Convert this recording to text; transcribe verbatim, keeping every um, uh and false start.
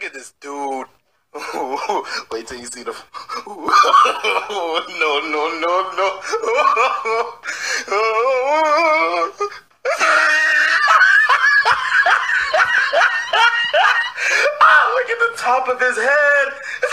look at this dude. Wait till you see the. No, no, no, no. Oh, look at the top of his head.